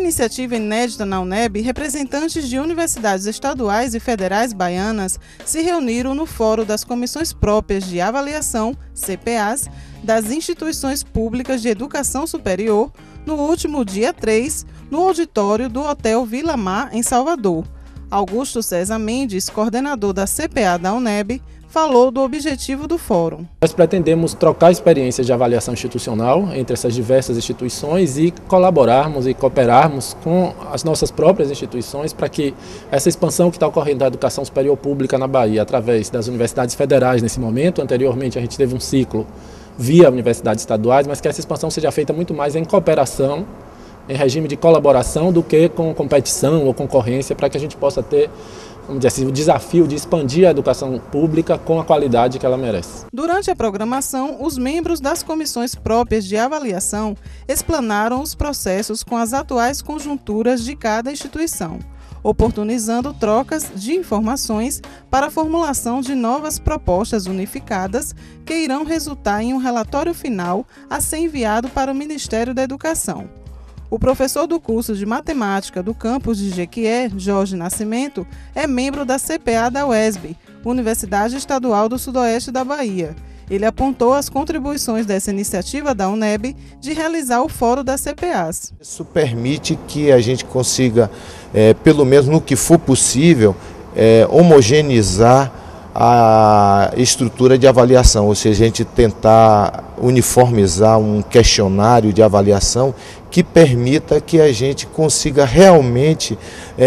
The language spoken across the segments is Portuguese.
iniciativa inédita na UNEB, representantes de universidades estaduais e federais baianas se reuniram no Fórum das Comissões Próprias de Avaliação, CPAs, das instituições públicas de educação superior, no último dia 3, no auditório do Hotel Vila Mar, em Salvador. Augusto César Mendes, coordenador da CPA da UNEB, falou do objetivo do fórum. Nós pretendemos trocar experiências de avaliação institucional entre essas diversas instituições e colaborarmos e cooperarmos com as nossas próprias instituições para que essa expansão que está ocorrendo da educação superior pública na Bahia, através das universidades federais nesse momento, anteriormente a gente teve um ciclo via universidades estaduais, mas que essa expansão seja feita muito mais em cooperação, em regime de colaboração do que com competição ou concorrência, para que a gente possa ter, vamos dizer assim, o desafio de expandir a educação pública com a qualidade que ela merece. Durante a programação, os membros das comissões próprias de avaliação explanaram os processos com as atuais conjunturas de cada instituição, oportunizando trocas de informações para a formulação de novas propostas unificadas que irão resultar em um relatório final a ser enviado para o Ministério da Educação. O professor do curso de matemática do campus de Jequié, Jorge Nascimento, é membro da CPA da UESB, Universidade Estadual do Sudoeste da Bahia. Ele apontou as contribuições dessa iniciativa da UNEB de realizar o Fórum das CPAs. Isso permite que a gente consiga, pelo menos no que for possível, homogeneizar a estrutura de avaliação, ou seja, a gente tentar uniformizar um questionário de avaliação que permita que a gente consiga realmente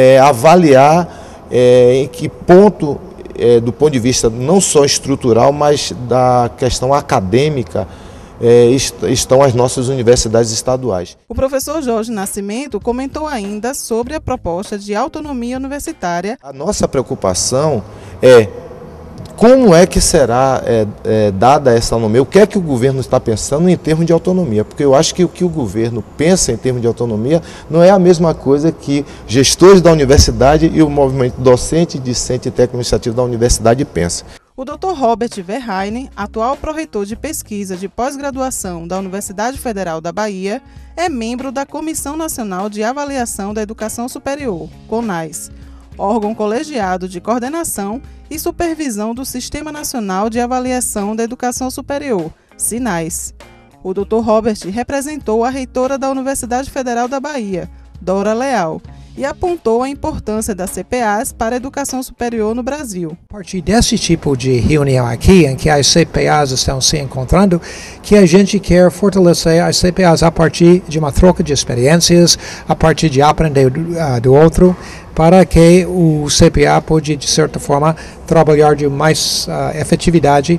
avaliar em que ponto, do ponto de vista não só estrutural, mas da questão acadêmica, estão as nossas universidades estaduais. O professor Jorge Nascimento comentou ainda sobre a proposta de autonomia universitária. A nossa preocupação é como é que será dada essa autonomia, o que é que o governo está pensando em termos de autonomia, porque eu acho que o que o governo pensa em termos de autonomia não é a mesma coisa que gestores da universidade e o movimento docente, discente e técnico-administrativo da universidade pensam. O Dr. Robert Verheyen, atual pró-reitor de pesquisa de pós-graduação da Universidade Federal da Bahia, é membro da Comissão Nacional de Avaliação da Educação Superior, CONAS, órgão colegiado de coordenação e supervisão do Sistema Nacional de Avaliação da Educação Superior, SINAS. O Dr. Robert representou a reitora da Universidade Federal da Bahia, Dora Leal, e apontou a importância das CPAs para a educação superior no Brasil. A partir desse tipo de reunião aqui, em que as CPAs estão se encontrando, que a gente quer fortalecer as CPAs a partir de uma troca de experiências, a partir de aprender do outro, para que o CPA pode, de certa forma, trabalhar de mais efetividade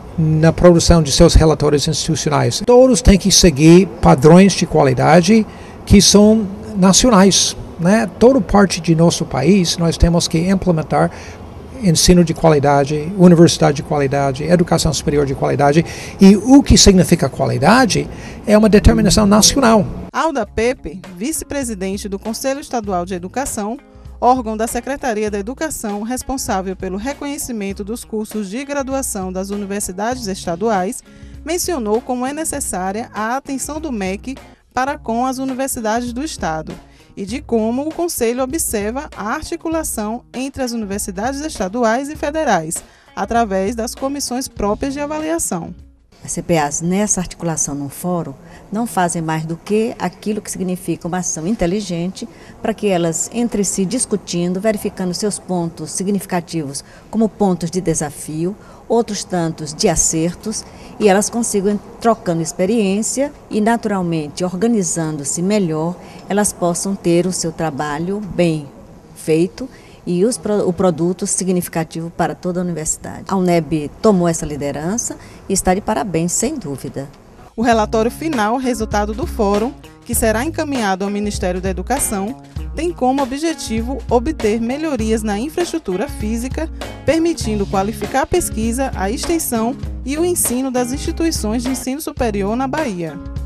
na produção de seus relatórios institucionais. Todos têm que seguir padrões de qualidade que são nacionais. Toda parte de nosso país nós temos que implementar ensino de qualidade, universidade de qualidade, educação superior de qualidade, e o que significa qualidade é uma determinação nacional. Alda Pepe, vice-presidente do Conselho Estadual de Educação, órgão da Secretaria da Educação responsável pelo reconhecimento dos cursos de graduação das universidades estaduais, mencionou como é necessária a atenção do MEC para com as universidades do Estado e de como o Conselho observa a articulação entre as universidades estaduais e federais, através das comissões próprias de avaliação. As CPAs, nessa articulação no fórum, não fazem mais do que aquilo que significa uma ação inteligente para que elas, entre si, discutindo, verificando seus pontos significativos como pontos de desafio, outros tantos de acertos, e elas consigam, trocando experiência e, naturalmente, organizando-se melhor, elas possam ter o seu trabalho bem feito e o produto significativo para toda a universidade. A UNEB tomou essa liderança e está de parabéns, sem dúvida. O relatório final, resultado do fórum, que será encaminhado ao Ministério da Educação, tem como objetivo obter melhorias na infraestrutura física, permitindo qualificar a pesquisa, a extensão e o ensino das instituições de ensino superior na Bahia.